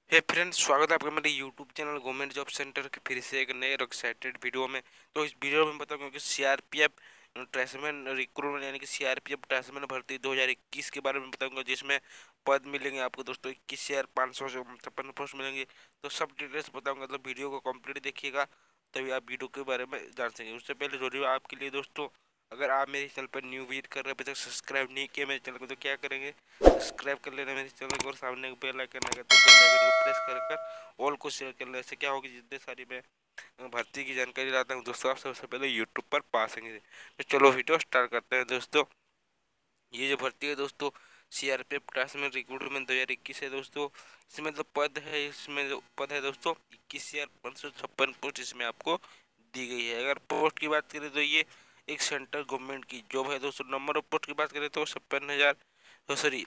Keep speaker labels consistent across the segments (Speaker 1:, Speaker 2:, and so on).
Speaker 1: हे friends, स्वागत है आपका मेरे YouTube channel government job centre के फिर से एक नए और एक्साइटेड वीडियो में। तो इस वीडियो में बताऊंगा कि सीआरपीएफ ट्रेसमैन रिक्रूटमेंट यानी कि सीआरपीएफ ट्रेसमैन भर्ती 2021 के बारे में बताऊंगा, जिसमें पद मिलेंगे आपको दोस्तों 21,556 पोस्ट मिलेंगे। तो सब डिटेल्स बताऊंगा, तो वीडियो को कंप्लीट देखिएगा तभी आप वीडियो के बारे में जान सकेंगे। उससे पहले जरूरी आपके लिए दोस्तों, अगर आप मेरे चैनल पर न्यू विजिट कर रहे हैं, अभी तक सब्सक्राइब नहीं किया मेरे चैनल को, तो क्या करेंगे, सब्सक्राइब कर लेना मेरे चैनल को और सामने बेल आइकन आएगा तो बेल आइकन को प्रेस कर ऑल को शेयर कर लेना। इससे क्या होगी, जितने सारी मैं भर्ती की जानकारी लाता हूँ दोस्तों, आप सबसे पहले यूट्यूब पर पा सकेंगे। तो चलो वीडियो स्टार्ट करते हैं दोस्तों। ये जो भर्ती है दोस्तों, सीआरपीएफ ट्रांसमेंट रिक्रूटमेंट 2021 है दोस्तों। इसमें जो पद है, इसमें जो पद है दोस्तों 21,556 पोस्ट इसमें आपको दी गई है। अगर पोस्ट की बात करें तो ये एक सेंट्रल गवर्नमेंट की जॉब है दोस्तों। नंबर ऑफ पोस्ट की बात करें तो 56,000 सॉरी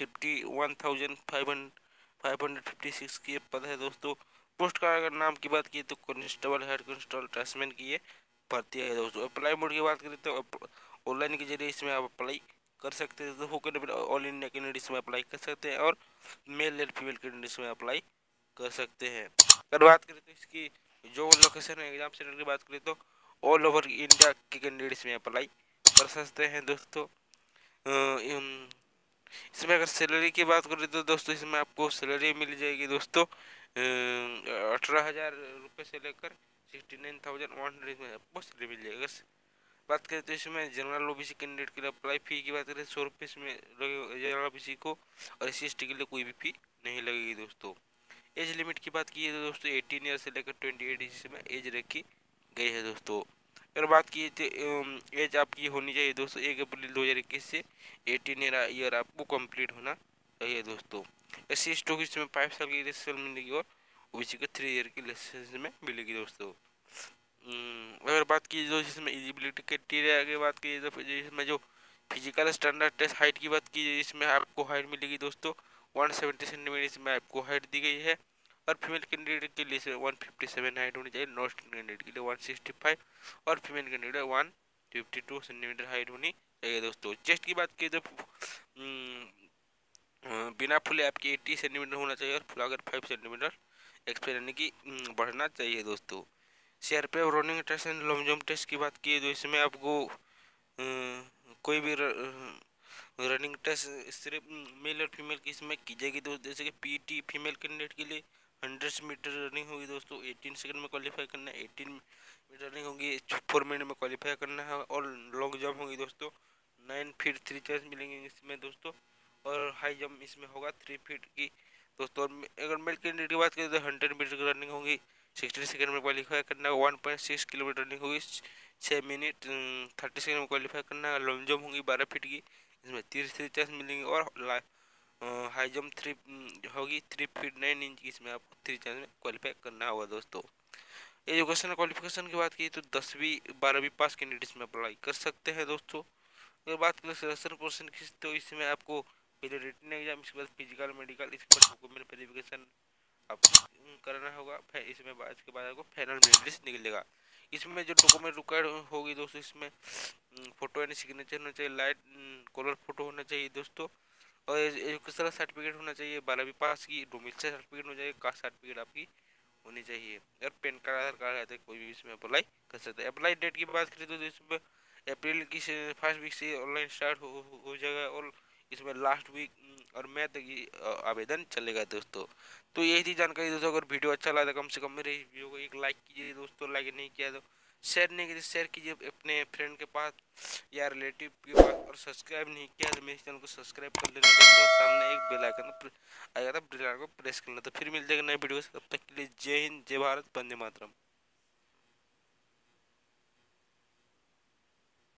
Speaker 1: 51,556 की पद है दोस्तों। पोस्ट का अगर नाम की बात की तो कांस्टेबल, हेड कांस्टेबल ट्रांसमेंट की ये भर्ती है दोस्तों। अप्लाई मोड की बात करें तो ऑनलाइन के जरिए इसमें आप अप्लाई कर सकते हैं। तो होकर ऑल इंडिया कैंडिडेट्स में अप्लाई कर सकते हैं और मेल एंड फीमेल कैंडिडेट्स में अप्लाई कर सकते हैं। अगर बात करें तो इसकी जो लोकेशन है, एग्जाम सेंटर की बात करें तो ऑल ओवर इंडिया के कैंडिडेट्स में अप्लाई कर सकते हैं दोस्तों। इसमें अगर सैलरी की बात करें तो दोस्तों, इसमें आपको सैलरी मिल जाएगी दोस्तों 18,000 रुपये से लेकर 69,100 में आपको सैलरी मिल जाएगी। अगर बात करें तो इसमें जनरल ओबीसी कैंडिडेट के लिए अप्लाई फी की बात करें 100 रुपये इसमें जनरल ओबीसी को, और एससी के लिए कोई भी फी नहीं लगेगी दोस्तों। एज लिमिट की बात की है तो दोस्तों 18 ईयर से लेकर 28 इसमें एज रखी गई है दोस्तों। अगर बात की तो एज आपकी होनी चाहिए दोस्तों 1 अप्रैल 2021 से 18 ईयर आपको कंप्लीट होना चाहिए दोस्तों। एससी एसटी को इसमें 5 साल की लाइसेंस मिलेगी और ओबीसी को 3 ईयर की लाइसेंस में मिलेगी दोस्तों। अगर बात की जो इसमें एलिजिबिलिटी क्राइटेरिया की बात की तो इसमें जो फिजिकल स्टैंडर्ड टेस्ट हाइट की बात की, इसमें आपको हाइट मिलेगी दोस्तों 170 सेंटीमीटर इसमें आपको हाइट दी गई है। और फीमेल कैंडिडेट के लिए 157 हाइट होनी चाहिए, नॉन कैंडिडेट के लिए 165 और फीमेल कैंडिडेट 152 सेंटीमीटर हाइट होनी चाहिए दोस्तों। चेस्ट की बात की तो बिना फुले आपकी 80 सेंटीमीटर होना चाहिए और फुलाकर 5 सेंटीमीटर एक्सपेयर यानी कि बढ़ना चाहिए दोस्तों। CRPF running test and long jump test की बात की तो इसमें आपको कोई भी रनिंग टेस्ट सिर्फ मेल और फीमेल की इसमें की जाएगी दोस्तों। जैसे कि पीटी फीमेल कैंडिडेट के लिए 100 मीटर रनिंग होगी दोस्तों, 18 सेकंड में क्वालिफाई करना है। 18 मीटर रनिंग होगी 4 मिनट में क्वालिफाई करना है। और लॉन्ग जंप होगी दोस्तों 9 फीट 3 चांस मिलेंगे इसमें दोस्तों। और हाई जंप इसमें होगा 3 फीट की दोस्तों। अगर मेल कैंडिडेट की बात करें तो 100 मीटर की रनिंग होगी 60 सेकंड में क्वालिफाई करना है। 1.6 किलोमीटर रनिंग होगी 6 मिनट 30 सेकंड में क्वालिफाई करना है। लॉन्ग जंप होगी 12 फीट की, इसमें 30 चांस मिलेंगे। और हाई जंप 3 होगी 3 फीट 9 इंच की, इसमें आपको 3 चांस में क्वालिफाई करना होगा दोस्तों। एजुकेशन क्वालिफिकेशन की बात की तो 10वीं 12वीं पास कैंडिडेट्स में अप्लाई कर सकते हैं दोस्तों। अगर बात करें सिलेक्शन प्रोसेस की तो इसमें आपको पहले रिटन एग्जाम, इसके बाद फिजिकल मेडिकल, इसके बाद डॉक्यूमेंट वेरिफिकेशन आपको कराना होगा। फिर इसमें इसके बाद आपको फाइनल मेरिट लिस्ट निकलेगा। इसमें जो डॉक्यूमेंट रिक्वायर्ड होगी दोस्तों, इसमें फोटो एंड सिग्नेचर होना चाहिए, लाइट कलर फोटो होना चाहिए दोस्तों। और एजुकेशनल सर्टिफिकेट होना चाहिए 12वीं पास की, डोमिसाइल सर्टिफिकेट होना चाहिए, कास्ट सर्टिफिकेट आपकी होनी चाहिए। अगर पेन कार्ड आधार कार्ड है तो कोई भी इसमें अप्लाई कर सकते हैं। अप्लाई डेट की बात करें तो इसमें अप्रैल की फर्स्ट वीक से ऑनलाइन स्टार्ट हो जाएगा और इसमें लास्ट वीक और मई तक ये आवेदन चलेगा दोस्तों। तो यही थी जानकारी दोस्तों। अगर वीडियो अच्छा लगा तो कम से कम मेरे वीडियो को एक लाइक कीजिए दोस्तों, लाइक नहीं किया तो शेयर नहीं किया शेयर कीजिए अपने फ्रेंड के पास या रिलेटिव के पास। और सब्सक्राइब नहीं किया तो मेरे चैनल को सब्सक्राइब कर लेना दोस्तों। सामने एक बेल आइकन आएगा था, बेल आइकन को प्रेस करना। तो फिर मिल जाएगा नए वीडियो से, तब तक के लिए जय हिंद, जय भारत, वंदे मातरम।